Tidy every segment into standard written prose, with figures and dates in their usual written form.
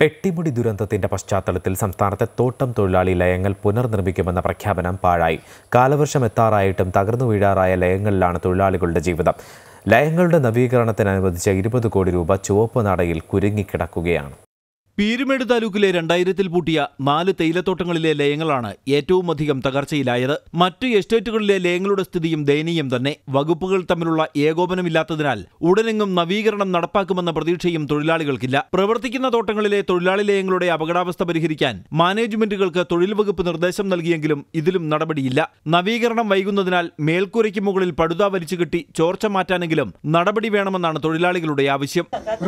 പെട്ടിമുടി ദുരന്തത്തിന്റെ പശ്ചാത്തലത്തിൽ സംസ്ഥാനത്തെ തോട്ടം തൊഴിലാളി ലയങ്ങൾ പുനർനിർമ്മിക്കുമെന്ന പ്രഖ്യാപനം പാഴായി. കാലവർഷം എത്താറായിട്ടും തകർന്നു വീഴാറായ ലയങ്ങളിലാണ് തൊഴിലാളികളുടെ ജീവിതം. ലയങ്ങളുടെ നവീകരണത്തിന് അനുവദിച്ച 20 കോടി രൂപ ചുവപ്പ് നടയിൽ കുരുങ്ങിക്കിടക്കുകയാണ്. പീരുമേട് താലൂക്കിലെ 2000-ൽ പൂട്ടിയ 4 തേയിലത്തോട്ടങ്ങളിലെ ലയങ്ങളാണ് ഏറ്റവും അധികം തകർച്ചയിലായത്. മറ്റ് എസ്റ്റേറ്റുകളിലെ ലയങ്ങളുടെ സ്ഥിതിയും ദയനീയം തന്നെ. വകുപ്പുകൾ തമ്മിലുള്ള ഏകോപനമില്ലാത്തതിനാൽ ഉടനെങ്ങും നവീകരണം നടപ്പാക്കുമെന്ന പ്രതീക്ഷയും തൊഴിലാളികൾക്കില്ല. പ്രവർത്തിക്കുന്ന തോട്ടങ്ങളിലെ തൊഴിലാളി ലയങ്ങളുടെ അപകടാവസ്ഥ പരിഹരിക്കാൻ മാനേജ്മെന്റുകൾക്ക് തൊഴിൽ വകുപ്പ് നിർദ്ദേശം നൽകിയെങ്കിലും ഇതിലും നടപടിയില്ല. നവീകരണം വൈകുന്നതിനാൽ മേൽക്കൂരയ്ക്ക് മുകളിൽ പടുത വലിച്ചുകെട്ടി ചോർച്ച മാറ്റാനെങ്കിലും നടപടി വേണമെന്നാണ് തൊഴിലാളികളുടെ ആവശ്യം.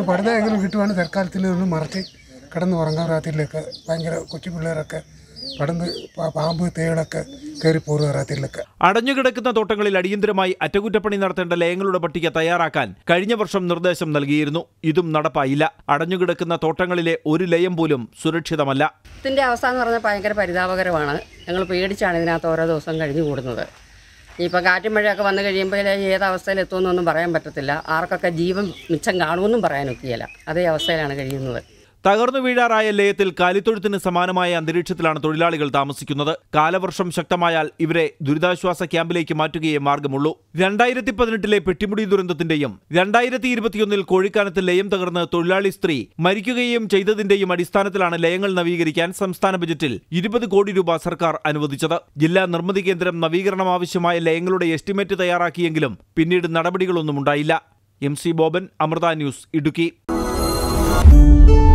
കിടന്നുറങ്ങാൻ രാത്രിയിലേക്ക് ഭയങ്കര കൊച്ചു പിള്ളേരൊക്കെ കടന്ന് പാമ്പ് തേളൊക്കെ കയറി പോരുക രാത്രിയിലൊക്കെ. അടഞ്ഞുകിടക്കുന്ന തോട്ടങ്ങളിൽ അടിയന്തരമായി അറ്റകുറ്റപ്പണി നടത്തേണ്ട ലയങ്ങളുടെ പട്ടിക തയ്യാറാക്കാൻ കഴിഞ്ഞ വർഷം നിർദ്ദേശം നൽകിയിരുന്നു. ഇതും നടപ്പായില്ല. അടഞ്ഞുകിടക്കുന്ന തോട്ടങ്ങളിലെ ഒരു ലയം പോലും സുരക്ഷിതമല്ല. ഇതിന്റെ അവസ്ഥ എന്ന് പറഞ്ഞാൽ ഭയങ്കര പരിതാപകരമാണ്. ഞങ്ങൾ പേടിച്ചാണ് ഇതിനകത്ത് ഓരോ ദിവസം കഴിഞ്ഞു കൂടുന്നത്. ഇപ്പോൾ കാറ്റും മഴയൊക്കെ വന്നു കഴിയുമ്പോൾ ഏത് അവസ്ഥയിൽ എത്തുമെന്നൊന്നും പറയാൻ പറ്റത്തില്ല. ആർക്കൊക്കെ ജീവൻ മിച്ചം കാണുമെന്നും പറയാനൊക്കെയില്ല. അതേ അവസ്ഥയിലാണ് കഴിയുന്നത്. തകർന്നു വീഴാറായ ലയത്തിൽ കാലിത്തൊഴുത്തിന് സമാനമായ അന്തരീക്ഷത്തിലാണ് തൊഴിലാളികൾ താമസിക്കുന്നത്. കാലവർഷം ശക്തമായാൽ ഇവരെ ദുരിതാശ്വാസ ക്യാമ്പിലേക്ക് മാറ്റുകയേ മാർഗമുള്ളൂ. 2018-ലെ പെട്ടിമുടി ദുരന്തത്തിന്റെയും 2021-ൽ കോഴിക്കാനത്ത് ലയം തകർന്ന് തൊഴിലാളി സ്ത്രീ മരിക്കുകയും ചെയ്തതിന്റെയും അടിസ്ഥാനത്തിലാണ് ലയങ്ങൾ നവീകരിക്കാൻ സംസ്ഥാന ബജറ്റിൽ 20 കോടി രൂപ സർക്കാർ അനുവദിച്ചത്. ജില്ലാ നിർമ്മിതി കേന്ദ്രം നവീകരണം ആവശ്യമായ ലയങ്ങളുടെ എസ്റ്റിമേറ്റ് തയ്യാറാക്കിയെങ്കിലും പിന്നീട് നടപടികളൊന്നും ഉണ്ടായില്ല. MC Boban, Amrita news, Idukki.